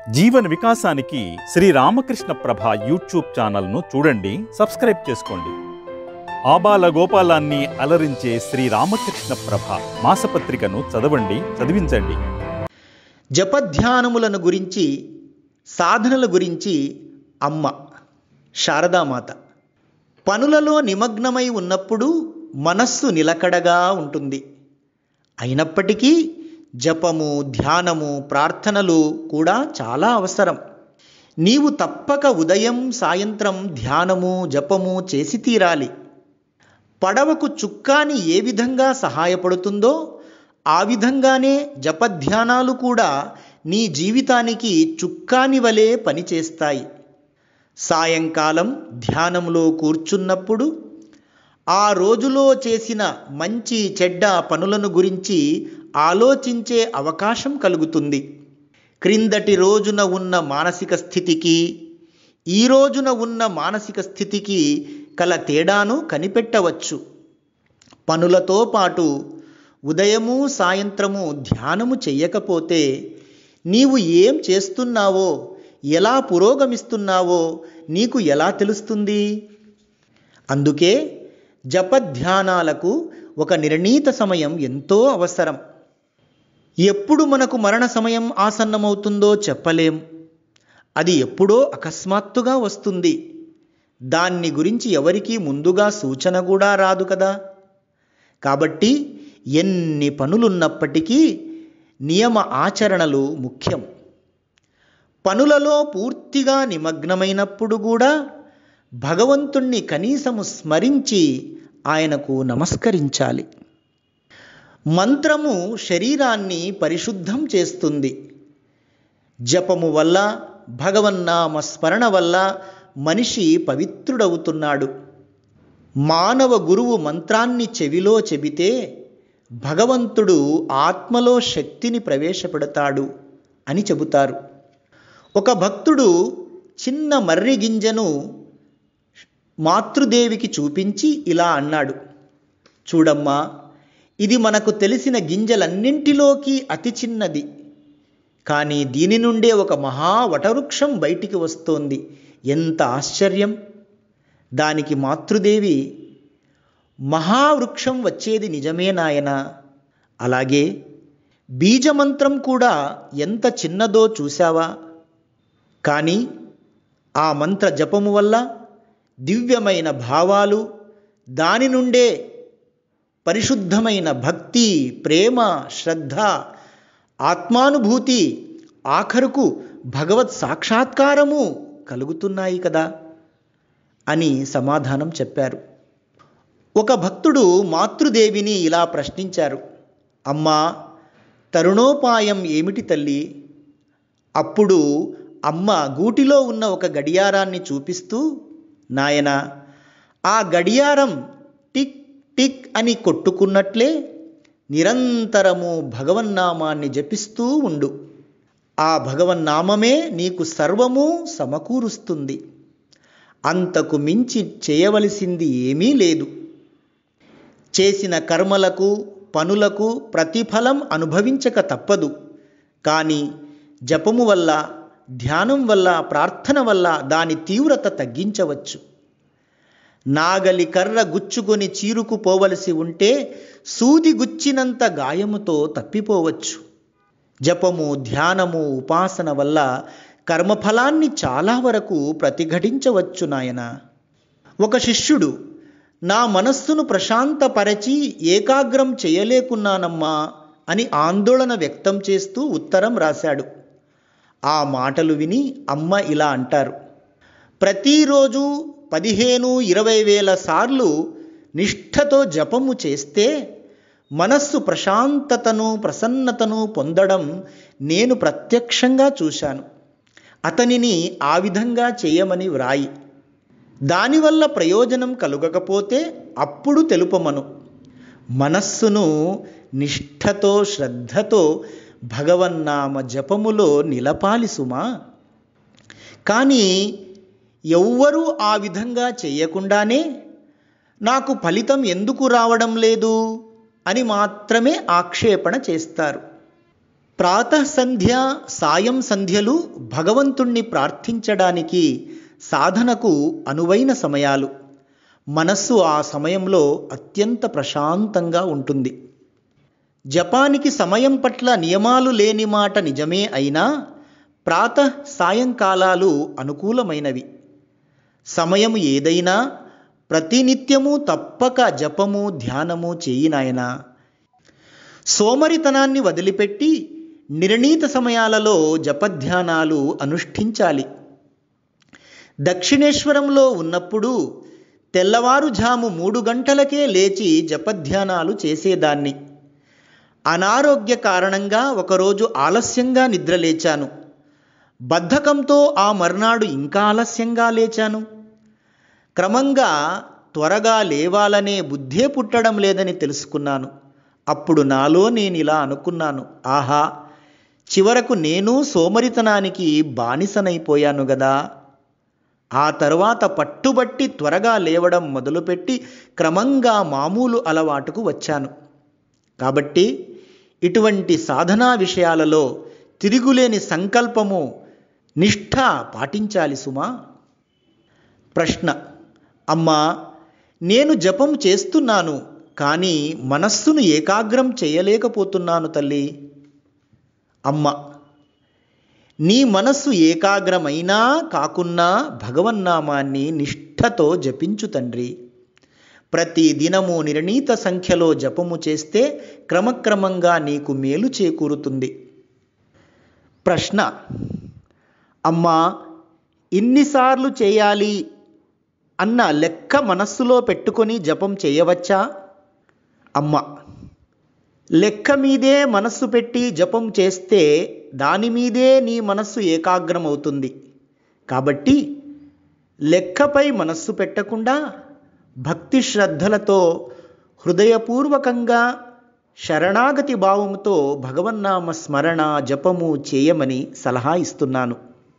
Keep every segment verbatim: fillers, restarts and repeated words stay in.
జీవన వికాసానికి శ్రీ రామకృష్ణ ప్రభ యూట్యూబ్ ఛానల్ను చూడండి, సబ్స్క్రైబ్ చేసుకోండి. ఆబాల గోపాలాన్ని అలరించే శ్రీ రామకృష్ణ ప్రభ మాసపత్రికను చదవండి, చదివించండి. జపధ్యానములను గురించి, సాధనల గురించి అమ్మ శారదామాత పనులలో నిమగ్నమై ఉన్నప్పుడు మనస్సు నిలకడగా ఉంటుంది. అయినప్పటికీ జపము, ధ్యానము, ప్రార్థనలు కూడా చాలా అవసరం. నీవు తప్పక ఉదయం సాయంత్రం ధ్యానము, జపము చేసి తీరాలి. పడవకు చుక్కాని ఏ విధంగా సహాయపడుతుందో ఆ విధంగానే జపధ్యానాలు కూడా నీ జీవితానికి చుక్కాని వలె పనిచేస్తాయి. సాయంకాలం ధ్యానంలో కూర్చున్నప్పుడు ఆ రోజులో చేసిన మంచి చెడ్డ పనులను గురించి ఆలోచించే అవకాశం కలుగుతుంది. క్రిందటి రోజున ఉన్న మానసిక స్థితికి ఈ రోజున ఉన్న మానసిక స్థితికి కల తేడాను కనిపెట్టవచ్చు. పనులతో పాటు ఉదయము సాయంత్రము ధ్యానము చెయ్యకపోతే నీవు ఏం చేస్తున్నావో, ఎలా పురోగమిస్తున్నావో నీకు ఎలా తెలుస్తుంది? అందుకే జపధ్యానాలకు ఒక నిర్ణీత సమయం ఎంతో అవసరం. ఎప్పుడు మనకు మరణ సమయం ఆసన్నమవుతుందో చెప్పలేం. అది ఎప్పుడో అకస్మాత్తుగా వస్తుంది. దాన్ని గురించి ఎవరికీ ముందుగా సూచన కూడా రాదు కదా. కాబట్టి ఎన్ని పనులున్నప్పటికీ నియమ ఆచరణలు ముఖ్యం. పనులలో పూర్తిగా నిమగ్నమైనప్పుడు కూడా భగవంతుణ్ణి కనీసము స్మరించి ఆయనకు నమస్కరించాలి. మంత్రము శరీరాన్ని పరిశుద్ధం చేస్తుంది. జపము వల్ల, భగవన్నామ స్మరణ వల్ల మనిషి పవిత్రుడవుతున్నాడు. మానవ గురువు మంత్రాన్ని చెవిలో చెబితే భగవంతుడు ఆత్మలో శక్తిని ప్రవేశపెడతాడు అని చెబుతారు. ఒక భక్తుడు చిన్న మర్రి గింజను మాతృదేవికి చూపించి ఇలా అన్నాడు, చూడమ్మా, ఇది మనకు తెలిసిన గింజలన్నింటిలోకి అతి చిన్నది. కానీ దీని నుండే ఒక మహా వటవృక్షం బయటికి వస్తోంది. ఎంత ఆశ్చర్యం! దానికి మాతృదేవి, మహావృక్షం వచ్చేది నిజమే నాయనా. అలాగే బీజమంత్రం కూడా ఎంత చిన్నదో చూశావా? కానీ ఆ మంత్ర జపము వల్ల దివ్యమైన భావాలు, దాని నుండే పరిశుద్ధమైన భక్తి, ప్రేమ, శ్రద్ధ, ఆత్మానుభూతి, ఆఖరుకు భగవత్ సాక్షాత్కారము కలుగుతున్నాయి కదా అని సమాధానం చెప్పారు. ఒక భక్తుడు మాతృదేవిని ఇలా ప్రశ్నించారు, అమ్మా, తరుణోపాయం ఏమిటి తల్లి? అప్పుడు అమ్మ గూటిలో ఉన్న ఒక గడియారాన్ని చూపిస్తూ, నాయనా, ఆ గడియారం టిక్ టిక్ అని కొట్టుకున్నట్లే నిరంతరము భగవన్నామాన్ని జపిస్తూ ఉండు. ఆ భగవన్నామమే నీకు సర్వము సమకూరుస్తుంది. అంతకు మించి చేయవలసింది ఏమీ లేదు. చేసిన కర్మలకు, పనులకు ప్రతిఫలం అనుభవించక తప్పదు. కానీ జపము వల్ల, ధ్యానం వల్ల, ప్రార్థన వల్ల దాని తీవ్రత తగ్గించవచ్చు. నాగలి కర్ర గుచ్చుకొని చీరుకుపోవలసి ఉంటే సూది గుచ్చినంత గాయముతో తప్పిపోవచ్చు. జపము, ధ్యానము, ఉపాసన వల్ల కర్మఫలాన్ని చాలా వరకు ప్రతిఘటించవచ్చు నాయనా. ఒక శిష్యుడు, నా మనస్సును ప్రశాంతపరచి ఏకాగ్రం చేయలేకున్నానమ్మా అని ఆందోళన వ్యక్తం చేస్తూ ఉత్తరం రాశాడు. ఆ మాటలు విని అమ్మ ఇలా అంటారు, ప్రతిరోజు పదిహేను ఇరవై వేల సార్లు నిష్ఠతో జపము చేస్తే మనస్సు ప్రశాంతతను, ప్రసన్నతను పొందడం నేను ప్రత్యక్షంగా చూశాను. అతనిని ఆ విధంగా చేయమని వ్రాయి. దానివల్ల ప్రయోజనం కలుగకపోతే అప్పుడు తెలుపమను. మనస్సును నిష్ఠతో, శ్రద్ధతో భగవన్నామ జపములో నిలపాలి సుమా. కానీ ఎవ్వరూ ఆ విధంగా చేయకుండానే నాకు ఫలితం ఎందుకు రావడం లేదు అని మాత్రమే ఆక్షేపణ చేస్తారు. ప్రాతః సంధ్య, సాయం సంధ్యలు భగవంతుణ్ణి ప్రార్థించడానికి, సాధనకు అనువైన సమయాలు. మనస్సు ఆ సమయంలో అత్యంత ప్రశాంతంగా ఉంటుంది. జపానికి సమయం పట్ల నియమాలు లేని మాట నిజమే అయినా ప్రాతః సాయంకాలాలు అనుకూలమైనవి. సమయం ఏదైనా ప్రతినిత్యము తప్పక జపము ధ్యానము చేయి నాయనా. సోమరితనాన్ని వదిలిపెట్టి నిర్ణీత సమయాలలో జపధ్యానాలు అనుష్ఠించాలి. దక్షిణేశ్వరంలో ఉన్నప్పుడు తెల్లవారుజాము మూడు గంటలకే లేచి జపధ్యానాలు చేసేదాన్ని. అనారోగ్య కారణంగా ఒకరోజు ఆలస్యంగా నిద్రలేచాను. బద్ధకంతో ఆ మర్నాడు ఇంకా ఆలస్యంగా లేచాను. క్రమంగా త్వరగా లేవాలనే బుద్ధే పుట్టడం లేదని తెలుసుకున్నాను. అప్పుడు నాలో నేను ఇలా అనుకున్నాను, ఆహా, చివరకు నేను సోమరితనానికి బానిసనైపోయాను గదా. ఆ తరువాత పట్టుబట్టి త్వరగా లేవడం మొదలుపెట్టి క్రమంగా మామూలు అలవాటుకు వచ్చాను. కాబట్టి ఇటువంటి సాధనా విషయాలలో తిరుగులేని సంకల్పము, నిష్ఠ పాటించాలి సుమా. ప్రశ్న: అమ్మా, నేను జపం చేస్తున్నాను, కానీ మనస్సును ఏకాగ్రం చేయలేకపోతున్నాను తల్లి. అమ్మ: నీ మనస్సు ఏకాగ్రమైనా కాకున్నా భగవన్నామాన్ని నిష్ఠతో జపించు తండ్రి. ప్రతి దినము నిర్ణీత సంఖ్యలో జపము చేస్తే క్రమక్రమంగా నీకు మేలు చేకూరుతుంది. ప్రశ్న: అమ్మా, ఇన్నిసార్లు చేయాలి అన్న లెక్క మనస్సులో పెట్టుకొని జపం చేయవచ్చా? అమ్మ: లెక్క మీదే మనస్సు పెట్టి జపం చేస్తే దాని మీదే నీ మనస్సు ఏకాగ్రమవుతుంది. కాబట్టి లెక్కపై మనస్సు పెట్టకుండా భక్తి శ్రద్ధలతో హృదయపూర్వకంగా శరణాగతి భావంతో భగవన్నామ స్మరణ జపము చేయమని సలహా ఇస్తున్నాను.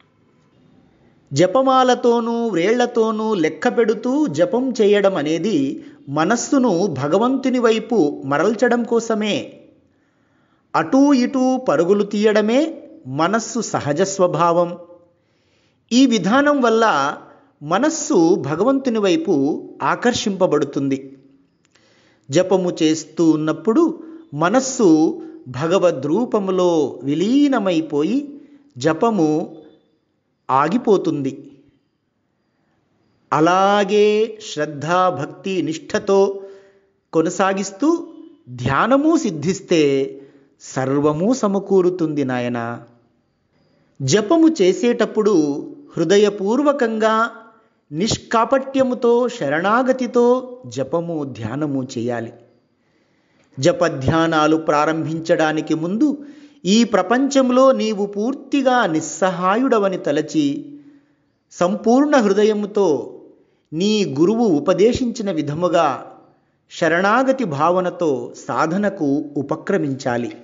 జపమాలతోనూ వ్రేళ్లతోనూ లెక్క పెడుతూ జపం చేయడం అనేది మనస్సును భగవంతుని వైపు మరల్చడం కోసమే. అటూ ఇటూ పరుగులు తీయడమే మనస్సు సహజ స్వభావం. ఈ విధానం వల్ల మనస్సు భగవంతుని వైపు ఆకర్షింపబడుతుంది. జపము చేస్తూ ఉన్నప్పుడు మనస్సు భగవద్రూపములో విలీనమైపోయి జపము ఆగిపోతుంది. అలాగే శ్రద్ధ, భక్తి, నిష్ఠతో కొనసాగిస్తూ ధ్యానము సిద్ధిస్తే సర్వము సమకూరుతుంది నాయనా. జపము చేసేటప్పుడు హృదయపూర్వకంగా నిష్కాపట్యముతో శరణాగతితో జపము ధ్యానము చేయాలి. జపధ్యానాలు ప్రారంభించడానికి ముందు ఈ ప్రపంచంలో నీవు పూర్తిగా నిస్సహాయుడవని తలచి సంపూర్ణ హృదయముతో నీ గురువు ఉపదేశించిన విధముగా శరణాగతి భావనతో సాధనకు ఉపక్రమించాలి.